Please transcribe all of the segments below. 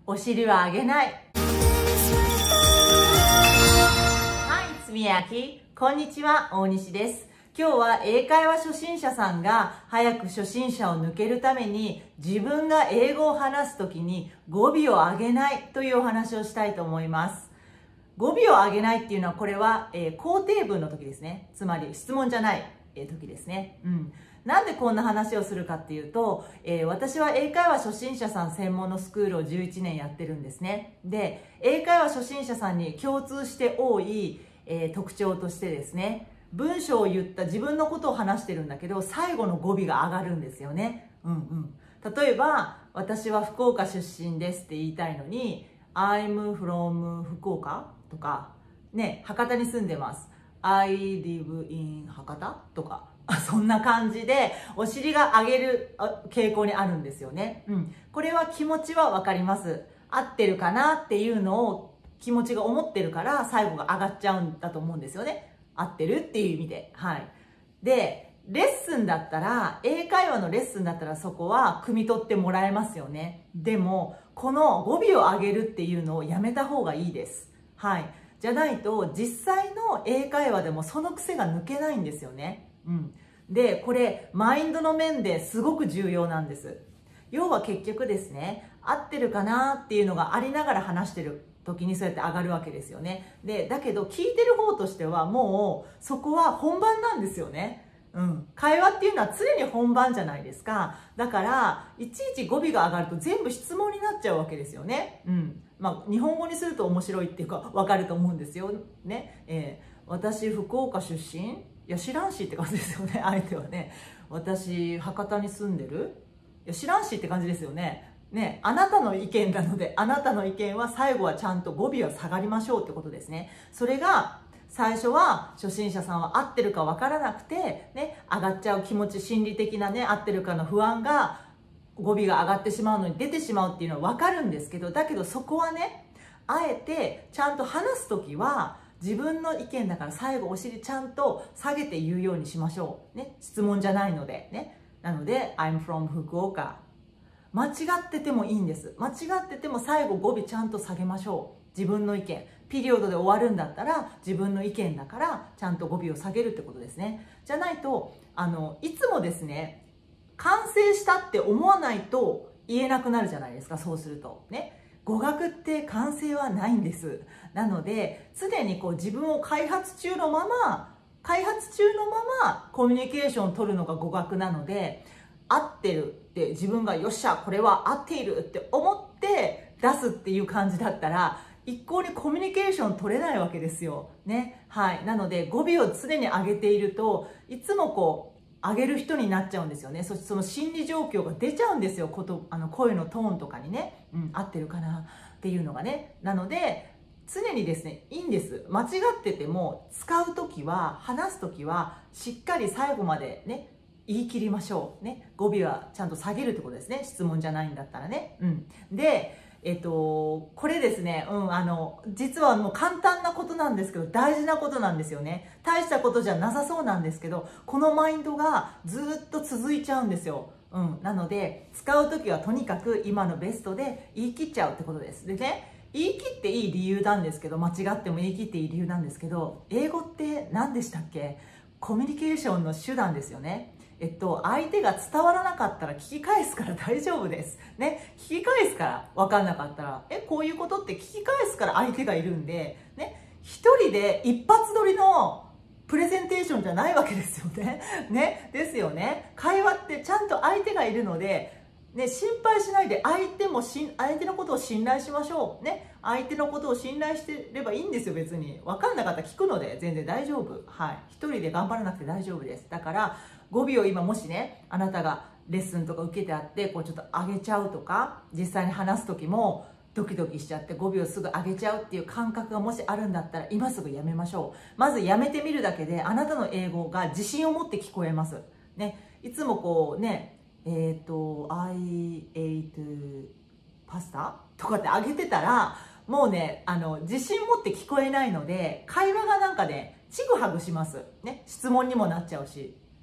お尻は上げない。はい、つみやき。こんにちは、大西です。今日は英会話初心者さんが早く初心者を抜けるために自分が英語を話すときに語尾を上げないというお話をしたいと思います。語尾を上げないっていうのはこれは、肯定文の時ですね。つまり質問じゃない、時ですね。なんでこんな話をするかっていうと、私は英会話初心者さん専門のスクールを11年やってるんですね。で、英会話初心者さんに共通して多い、特徴としてですね、文章を言った自分のことを話してるんだけど最後の語尾が上がるんですよね。例えば私は福岡出身ですって言いたいのに I'm from 福岡とかね、博多に住んでます I live in 博多とかそんな感じでお尻が上げる傾向にあるんですよね。これは気持ちはわかります。合ってるかなっていうのを気持ちが思ってるから最後が上がっちゃうんだと思うんですよね。合ってるっていう意味で。で、レッスンだったら、英会話のレッスンだったらそこは汲み取ってもらえますよね。でも、この語尾を上げるっていうのをやめた方がいいです。じゃないと、実際の英会話でもその癖が抜けないんですよね。で、これ、マインドの面ですごく重要なんです。要は結局ですね、合ってるかなっていうのがありながら話してる時にそうやって上がるわけですよね。で、だけど聞いてる方としてはもうそこは本番なんですよね。会話っていうのは常に本番じゃないですか。だからいちいち語尾が上がると全部質問になっちゃうわけですよね。日本語にすると面白いっていうか分かると思うんですよね。私福岡出身、いや知らんしって感じですよね。相手はね、私博多に住んでる、いや知らんしって感じですよね。あなたの意見なので、あなたの意見は最後はちゃんと語尾は下がりましょうってことですね。それが最初は初心者さんは合ってるか分からなくて、上がっちゃう気持ち、心理的な合ってるかの不安が語尾が上がってしまうのに出てしまうっていうのは分かるんですけど、だけどそこはあえてちゃんと話す時は自分の意見だから最後お尻ちゃんと下げて言うようにしましょう。質問じゃないのでなので、I'm from 福岡。間違っててもいいんです。間違ってても最後語尾ちゃんと下げましょう。自分の意見。ピリオドで終わるんだったら自分の意見だからちゃんと語尾を下げるってことですね。じゃないと、いつもですね、完成したって思わないと言えなくなるじゃないですか、そうすると。語学って完成はないんです。なので、常に自分を開発中のままコミュニケーションを取るのが語学なので、合ってるって自分がよっしゃこれは合っているって思って出すっていう感じだったら一向にコミュニケーション取れないわけですよなので語尾を常に上げているといつも上げる人になっちゃうんですよね。その心理状況が出ちゃうんですよ。声のトーンとかに合ってるかなっていうのがなので常にですね、いいんです。間違ってても使う時は話す時はしっかり最後まで言い切りましょう語尾はちゃんと下げるってことですね。質問じゃないんだったらで、これですね、実はもう簡単なことなんですけど大事なことなんですよね。大したことじゃなさそうなんですけど、このマインドがずっと続いちゃうんですよ。なので使う時はとにかく今のベストで言い切っちゃうってことです。で言い切っていい理由なんですけど、間違っても言い切っていい理由なんですけど、英語って何でしたっけ？コミュニケーションの手段ですよね。相手が伝わらなかったら聞き返すから大丈夫です聞き返すから分かんなかったらこういうことって聞き返すから相手がいるんで一人で一発撮りのプレゼンテーションじゃないわけですよですよね。会話ってちゃんと相手がいるので心配しないで相手のことを信頼しましょう相手のことを信頼してればいいんですよ。別に分かんなかったら聞くので全然大丈夫。一人で頑張らなくて大丈夫です。だから語尾を今もしあなたがレッスンとか受けてあってちょっと上げちゃうとか、実際に話す時もドキドキしちゃって語尾をすぐ上げちゃうっていう感覚がもしあるんだったら今すぐやめましょう。まずやめてみるだけであなたの英語が自信を持って聞こえますいつもI ate pasta とかってあげてたらもう自信持って聞こえないので会話がちぐはぐします質問にもなっちゃうし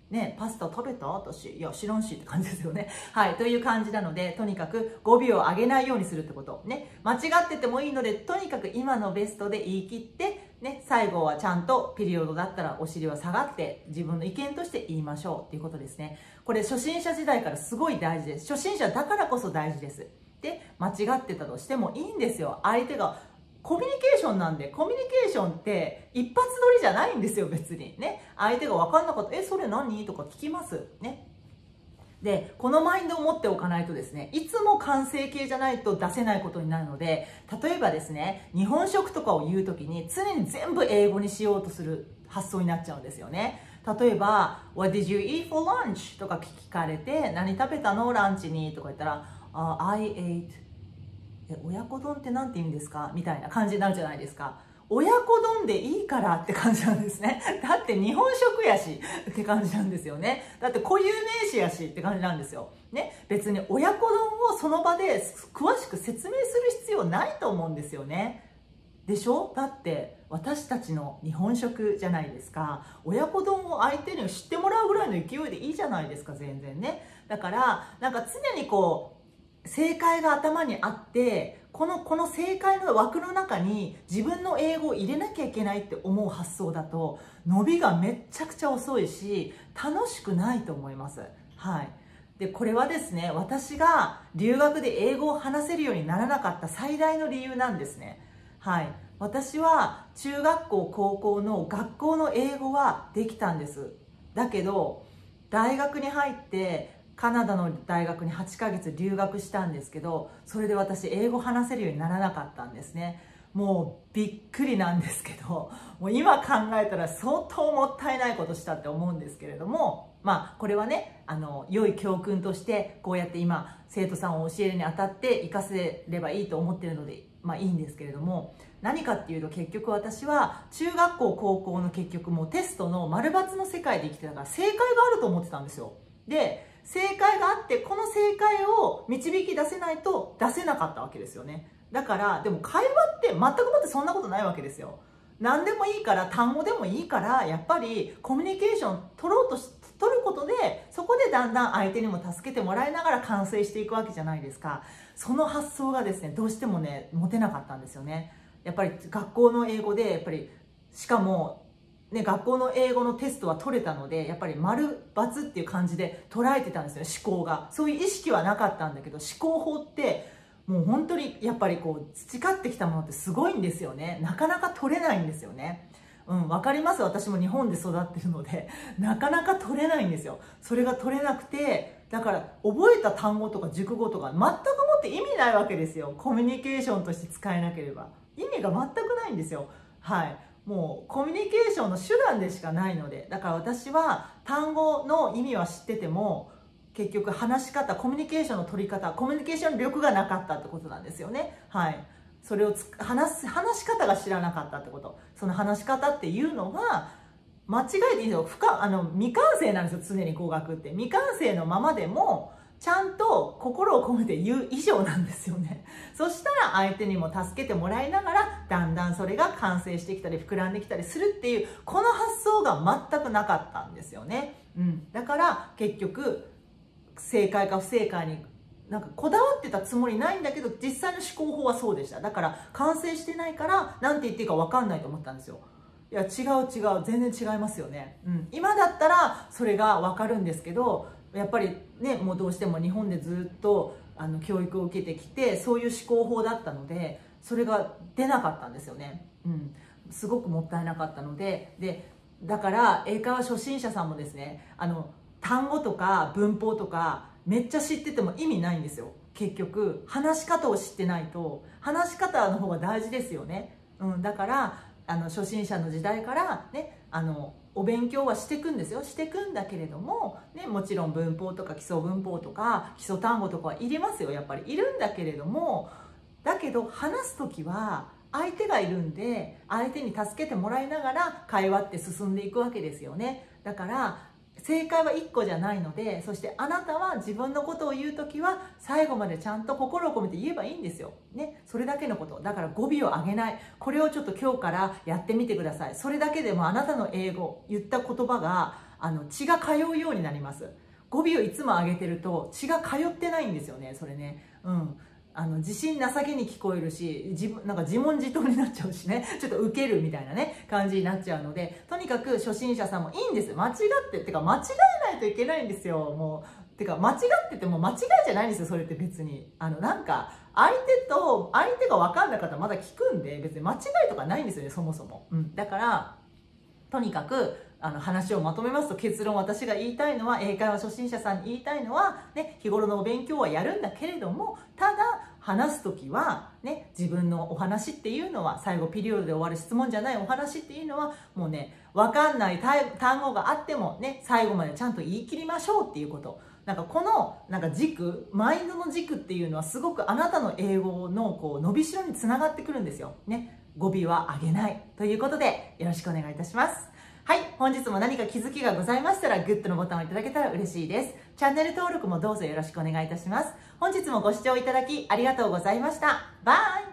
ね、パスタ食べた私。いや、知らんしって感じですよね。はい。という感じなので、とにかく語尾を上げないようにするってこと。ね。間違っててもいいので、とにかく今のベストで言い切って、ね、最後はちゃんとピリオドだったらお尻は下がって自分の意見として言いましょうっていうことですね。これ初心者時代からすごい大事です。初心者だからこそ大事です。で、間違ってたとしてもいいんですよ。相手がコミュニケーションなんで、コミュニケーションって一発撮りじゃないんですよ、別に。ね。相手が分かんなかった。それ何とか聞きます。ね。で、このマインドを持っておかないとですね、いつも完成形じゃないと出せないことになるので、例えばですね、日本食とかを言うときに常に全部英語にしようとする発想になっちゃうんですよね。例えば、What did you eat for lunch? とか聞かれて、何食べたのランチにとか言ったら、I ate親子丼って何て言うんですかみたいな感じになるじゃないですか。親子丼でいいからって感じなんですね。だって日本食やしって感じなんですよね。だって固有名詞やしって感じなんですよ。ね。別に親子丼をその場で詳しく説明する必要ないと思うんですよね。でしょ？だって私たちの日本食じゃないですか。親子丼を相手に知ってもらうぐらいの勢いでいいじゃないですか、全然ね。だからなんか常にこう正解が頭にあってこの正解の枠の中に自分の英語を入れなきゃいけないって思う発想だと伸びがめっちゃくちゃ遅いし楽しくないと思います。はい。でこれはですね、私が留学で英語を話せるようにならなかった最大の理由なんですね。はい。私は中学校高校の学校の英語はできたんです。だけど大学に入ってカナダの大学に8ヶ月留学したんですけど、それで私英語話せるようにならなかったんですね。もうびっくりなんですけど、もう今考えたら相当もったいないことしたって思うんですけれども、まあこれはね、良い教訓としてこうやって今生徒さんを教えるにあたって活かせればいいと思ってるので、まあいいんですけれども、何かっていうと結局私は中学校高校の結局もうテストの丸×の世界で生きてたから正解があると思ってたんですよ。で正解があってこの正解を導き出せないと出せなかったわけですよね。だからでも会話って全くもってそんなことないわけですよ。何でもいいから単語でもいいからやっぱりコミュニケーション取ることでそこでだんだん相手にも助けてもらいながら完成していくわけじゃないですか。その発想がですねどうしてもね持てなかったんですよね。やっぱり学校の英語でやっぱりしかもね、学校の英語のテストは取れたのでやっぱり丸×っていう感じで捉えてたんですよね。思考がそういう意識はなかったんだけど思考法ってもう本当にやっぱりこう培ってきたものってすごいんですよね。なかなか取れないんですよね。わかります。私も日本で育ってるのでなかなか取れないんですよ。それが取れなくてだから覚えた単語とか熟語とか全くもって意味ないわけですよ。コミュニケーションとして使えなければ意味が全くないんですよ。はい。もうコミュニケーションの手段でしかないので、だから私は単語の意味は知ってても結局話し方、コミュニケーションの取り方、コミュニケーション力がなかったってことなんですよね。はい。それを話し方が知らなかったってこと。その話し方っていうのが間違えていいんですよ。未完成なんですよ。常に語学って未完成のままでもちゃんと心を込めて言う以上なんですよね。そしたら相手にも助けてもらいながらだんだんそれが完成してきたり膨らんできたりするっていうこの発想が全くなかったんですよね。だから結局正解か不正解になんかこだわってたつもりないんだけど実際の思考法はそうでした。だから完成してないから何て言っていいか分かんないと思ったんですよ。いや違う全然違いますよね。今だったらそれが分かるんですけどやっぱりねもうどうしても日本でずっと教育を受けてきてそういう思考法だったのでそれが出なかったんですよね。すごくもったいなかったのでだから英会話初心者さんもですね単語とか文法とかめっちゃ知ってても意味ないんですよ。結局話し方を知ってないと話し方の方が大事ですよね。だから初心者の時代からねお勉強はしていくんですよ。していくんだけれども、ね、もちろん文法とか基礎文法とか基礎単語とかはいりますよ。やっぱりいるんだけれどもだけど話す時は相手がいるんで相手に助けてもらいながら会話って進んでいくわけですよね。だから正解は1個じゃないのでそしてあなたは自分のことを言う時は最後までちゃんと心を込めて言えばいいんですよ、ね、それだけのことだから語尾を上げない。これをちょっと今日からやってみてください。それだけでもあなたの英語言った言葉が血が通うようになります。語尾をいつも上げてると血が通ってないんですよね、それね。自信なさげに聞こえるし、なんか自問自答になっちゃうしね、ちょっとウケるみたいなね、感じになっちゃうので、とにかく初心者さんもいいんです。間違って、てか間違えないといけないんですよ、もう。てか間違ってても間違いじゃないんですよ、それって別に。なんか、相手が分かんなかったらまだ聞くんで、別に間違いとかないんですよね、そもそも。だから、とにかく、話をまとめますと、結論、私が言いたいのは、英会話初心者さんに言いたいのは、ね、日頃のお勉強はやるんだけれども、ただ話すときは、ね、自分のお話っていうのは、最後ピリオドで終わる質問じゃないお話っていうのは、もうね、わかんない単語があってもね、最後までちゃんと言い切りましょうっていうこと。なんかこの軸、マインドの軸っていうのはすごくあなたの英語のこう伸びしろにつながってくるんですよ。ね、語尾は上げないということでよろしくお願いいたします。はい、本日も何か気づきがございましたらグッドのボタンをいただけたら嬉しいです。チャンネル登録もどうぞよろしくお願いいたします。本日もご視聴いただきありがとうございました。バイ。